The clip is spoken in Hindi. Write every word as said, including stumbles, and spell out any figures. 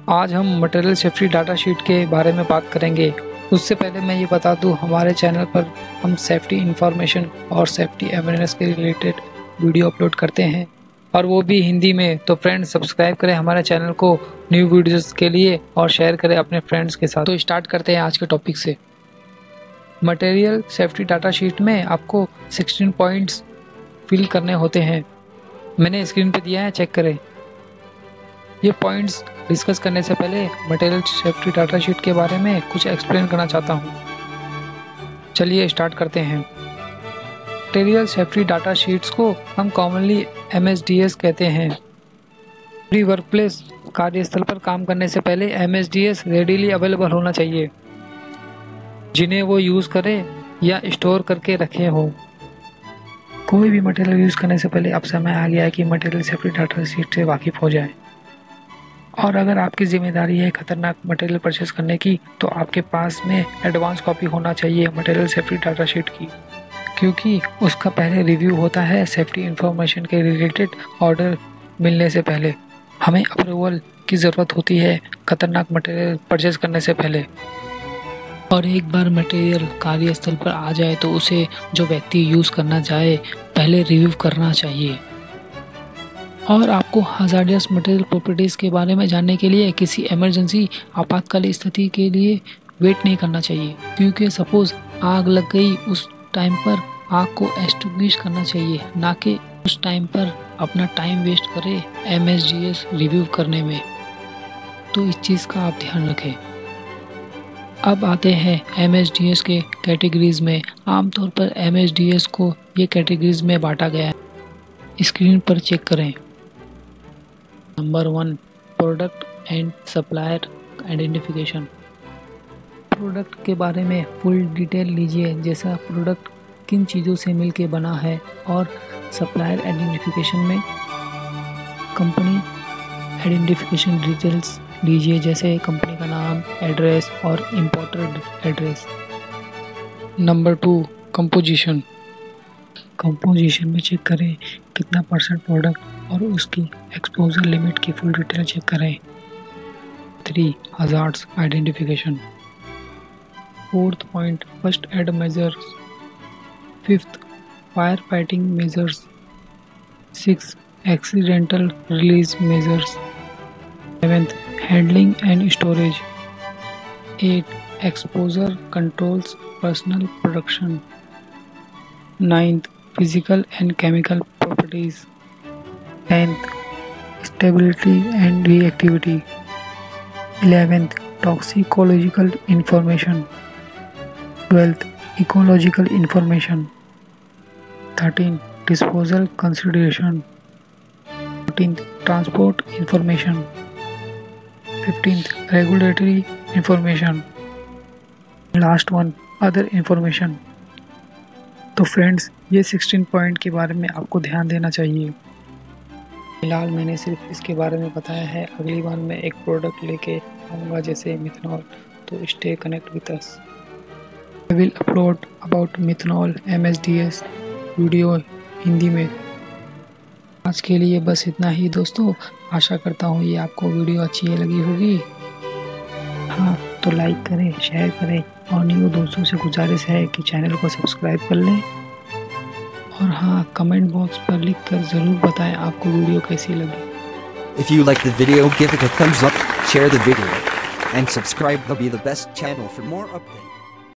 आज हम मटेरियल सेफ्टी डाटा शीट के बारे में बात करेंगे। उससे पहले मैं ये बता दूं, हमारे चैनल पर हम सेफ्टी इंफॉर्मेशन और सेफ्टी अवेयरनेस के रिलेटेड वीडियो अपलोड करते हैं और वो भी हिंदी में। तो फ्रेंड्स, सब्सक्राइब करें हमारे चैनल को न्यू वीडियोस के लिए और शेयर करें अपने फ्रेंड्स के साथ। तो स्टार्ट करते हैं आज के टॉपिक से। मटेरियल सेफ्टी डाटा शीट में आपको सोलह पॉइंट्स फिल करने होते हैं। मैंने स्क्रीन पे दिया है, चेक करें। ये पॉइंट्स डिस्कस करने से पहले मटेरियल सेफ्टी डाटा शीट के बारे में कुछ एक्सप्लेन करना चाहता हूँ। चलिए स्टार्ट करते हैं। मटेरियल सेफ्टी डाटा शीट्स को हम commonly M S D S कहते हैं। फ्री वर्क प्लेस कार्यस्थल पर काम करने से पहले M S D S readily available होना चाहिए, जिन्हें वो यूज़ करें या स्टोर करके रखे हो। कोई भी मटेरियल यूज़ करने से पहले अब समय आ गया है कि मटेरियल सेफ्टी डाटा शीट से वाकिफ़ हो जाए। और अगर आपकी जिम्मेदारी है खतरनाक मटेरियल परचेस करने की, तो आपके पास में एडवांस कॉपी होना चाहिए मटेरियल सेफ्टी डाटा शीट की, क्योंकि उसका पहले रिव्यू होता है सेफ्टी इंफॉर्मेशन के रिलेटेड। ऑर्डर मिलने से पहले हमें अप्रूवल की ज़रूरत होती है खतरनाक मटेरियल परचेस करने से पहले। और एक बार मटेरियल कार्यस्थल पर आ जाए तो उसे जो व्यक्ति यूज़ करना चाहे पहले रिव्यू करना चाहिए। और आपको हज़ार्डस मटेरियल प्रॉपर्टीज़ के बारे में जानने के लिए किसी इमरजेंसी आपातकालीन स्थिति के लिए वेट नहीं करना चाहिए, क्योंकि सपोज़ आग लग गई, उस टाइम पर आग को एक्सटिंग्विश करना चाहिए, ना कि उस टाइम पर अपना टाइम वेस्ट करें M S D S review करने में। तो इस चीज़ का आप ध्यान रखें। अब आते हैं एम एस डी एस के कैटेगरीज़ में। आमतौर पर एम एस डी एस को ये कैटेगरीज़ में बांटा गया है, स्क्रीन पर चेक करें। Number one, product and supplier identification. Product के बारे में फुल डिटेल लीजिए, जैसा प्रोडक्ट किन चीज़ों से मिलके बना है। और सप्लायर आइडेंटिफिकेशन में कंपनी आइडेंटिफिकेशन डिटेल्स लीजिए, जैसे कंपनी का नाम, एड्रेस और importer address. Number two, composition. Composition में चेक करें कितना परसेंट प्रोडक्ट और उसकी एक्सपोजर लिमिट की फुल डिटेल चेक करें। Three, hazards identification. Fourth point, first aid measures. Fifth, fire fighting measures. Six, accidental release measures. Seventh, handling and storage. Eight, exposure controls personal production. Ninth, physical and chemical properties. tenth, stability and reactivity. eleventh, toxicological information. twelfth, ecological information. thirteenth, disposal consideration. fourteenth, transport information. fifteenth, regulatory information. last one, other information. तो फ्रेंड्स, ये सोलह पॉइंट के बारे में आपको ध्यान देना चाहिए। फिलहाल मैंने सिर्फ इसके बारे में बताया है। अगली बार मैं एक प्रोडक्ट लेके आऊँगा, जैसे मिथनॉल, तो stay connect with us. I will upload about methanol M S D S video Hindi में। आज के लिए बस इतना ही दोस्तों। आशा करता हूँ ये आपको वीडियो अच्छी लगी होगी। हाँ, तो लाइक करें, शेयर करें और न्यू दोस्तों से गुजारिश है कि चैनल को सब्सक्राइब कर लें। और हाँ, कमेंट बॉक्स पर लिख कर ज़रूर बताएं आपको वीडियो कैसी लगी। If you like the video, give it a thumbs up, share the video, and subscribe to be the best channel for more updates.